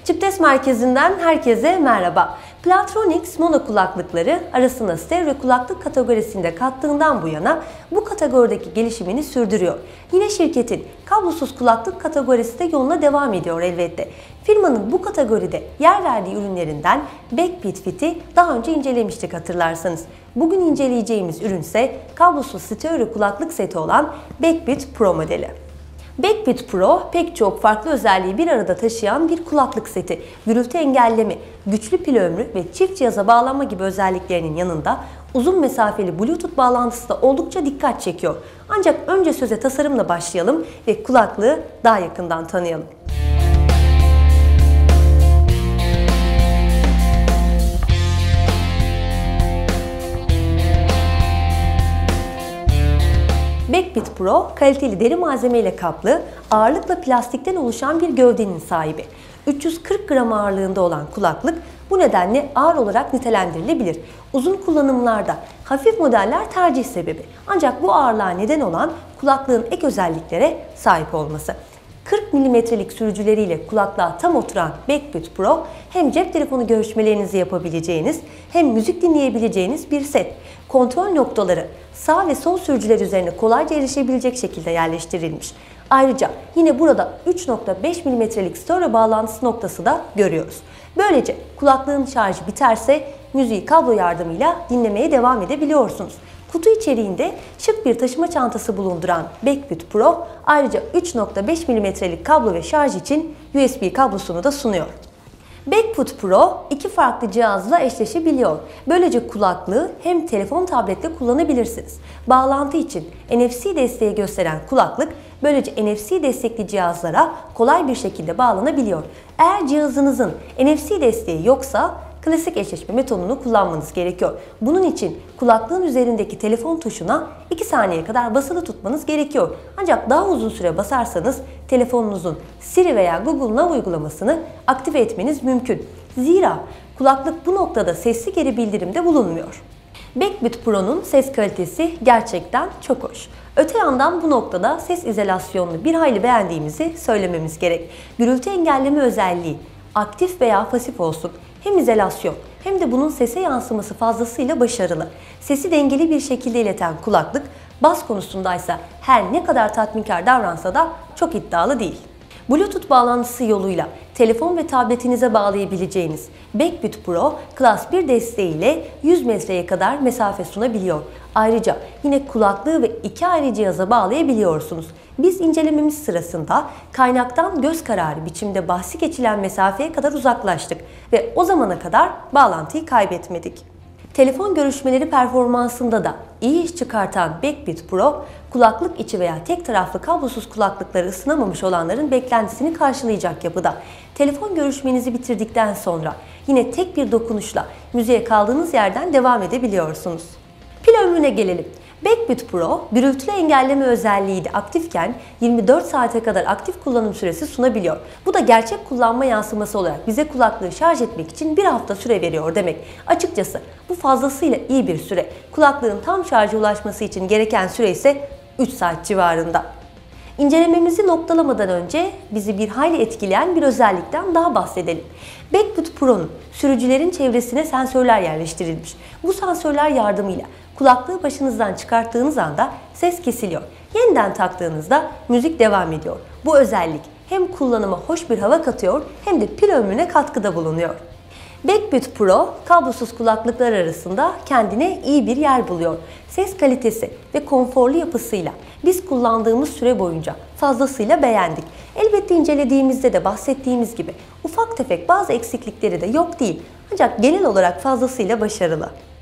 Çiptes Merkezi'nden herkese merhaba. Plantronics mono kulaklıkları arasına stereo kulaklık kategorisinde kattığından bu yana bu kategorideki gelişimini sürdürüyor. Yine şirketin kablosuz kulaklık kategorisi de yoluna devam ediyor elbette. Firmanın bu kategoride yer verdiği ürünlerinden Backbeat Fit'i daha önce incelemiştik hatırlarsanız. Bugün inceleyeceğimiz ürün ise kablosuz stereo kulaklık seti olan Backbeat Pro modeli. Backbeat Pro pek çok farklı özelliği bir arada taşıyan bir kulaklık seti. Gürültü engelleme, güçlü pil ömrü ve çift cihaza bağlanma gibi özelliklerinin yanında uzun mesafeli Bluetooth bağlantısı da oldukça dikkat çekiyor. Ancak önce söze tasarımla başlayalım ve kulaklığı daha yakından tanıyalım. Backbeat Pro, kaliteli deri malzemeyle kaplı, ağırlıkla plastikten oluşan bir gövdenin sahibi. 340 gram ağırlığında olan kulaklık bu nedenle ağır olarak nitelendirilebilir. Uzun kullanımlarda hafif modeller tercih sebebi. Ancak bu ağırlığa neden olan kulaklığın ek özelliklere sahip olması. 40 mm'lik sürücüleriyle kulaklığa tam oturan Backbeat Pro hem cep telefonu görüşmelerinizi yapabileceğiniz hem müzik dinleyebileceğiniz bir set. Kontrol noktaları sağ ve sol sürücüler üzerine kolayca erişebilecek şekilde yerleştirilmiş. Ayrıca yine burada 3.5 mm'lik stereo bağlantısı noktası da görüyoruz. Böylece kulaklığın şarjı biterse müziği kablo yardımıyla dinlemeye devam edebiliyorsunuz. Kutu içeriğinde şık bir taşıma çantası bulunduran Backbeat Pro ayrıca 3.5 mm'lik kablo ve şarj için USB kablosunu da sunuyor. Backbeat Pro iki farklı cihazla eşleşebiliyor. Böylece kulaklığı hem telefon tablette kullanabilirsiniz. Bağlantı için NFC desteği gösteren kulaklık böylece NFC destekli cihazlara kolay bir şekilde bağlanabiliyor. Eğer cihazınızın NFC desteği yoksa klasik eşleşme metodunu kullanmanız gerekiyor. Bunun için kulaklığın üzerindeki telefon tuşuna 2 saniye kadar basılı tutmanız gerekiyor. Ancak daha uzun süre basarsanız telefonunuzun Siri veya Google Now uygulamasını aktive etmeniz mümkün. Zira kulaklık bu noktada sesli geri bildirimde bulunmuyor. Backbeat Pro'nun ses kalitesi gerçekten çok hoş. Öte yandan bu noktada ses izolasyonunu bir hayli beğendiğimizi söylememiz gerek. Gürültü engelleme özelliği aktif veya pasif olsun hem izolasyon hem de bunun sese yansıması fazlasıyla başarılı. Sesi dengeli bir şekilde ileten kulaklık bas konusundaysa her ne kadar tatminkar davransa da çok iddialı değil. Bluetooth bağlantısı yoluyla telefon ve tabletinize bağlayabileceğiniz Backbeat Pro Class 1 desteğiyle 100 metreye kadar mesafe sunabiliyor. Ayrıca yine kulaklığı ve iki ayrı cihaza bağlayabiliyorsunuz. Biz incelememiz sırasında kaynaktan göz kararı biçimde bahsi geçilen mesafeye kadar uzaklaştık ve o zamana kadar bağlantıyı kaybetmedik. Telefon görüşmeleri performansında da iyi iş çıkartan Backbeat Pro, kulaklık içi veya tek taraflı kablosuz kulaklıkları ısınamamış olanların beklentisini karşılayacak yapıda. Telefon görüşmenizi bitirdikten sonra yine tek bir dokunuşla müziğe kaldığınız yerden devam edebiliyorsunuz. Pil ömrüne gelelim. Backbeat Pro, gürültülü engelleme özelliği de aktifken 24 saate kadar aktif kullanım süresi sunabiliyor. Bu da gerçek kullanma yansıması olarak bize kulaklığı şarj etmek için bir hafta süre veriyor demek. Açıkçası bu fazlasıyla iyi bir süre. Kulaklığın tam şarja ulaşması için gereken süre ise 3 saat civarında. İncelememizi noktalamadan önce bizi bir hayli etkileyen bir özellikten daha bahsedelim. Backbeat Pro'nun sürücülerin çevresine sensörler yerleştirilmiş. Bu sensörler yardımıyla kulaklığı başınızdan çıkarttığınız anda ses kesiliyor. Yeniden taktığınızda müzik devam ediyor. Bu özellik hem kullanıma hoş bir hava katıyor hem de pil ömrüne katkıda bulunuyor. Backbeat Pro kablosuz kulaklıklar arasında kendine iyi bir yer buluyor. Ses kalitesi ve konforlu yapısıyla biz kullandığımız süre boyunca fazlasıyla beğendik. Elbette incelediğimizde de bahsettiğimiz gibi ufak tefek bazı eksiklikleri de yok değil. Ancak genel olarak fazlasıyla başarılı.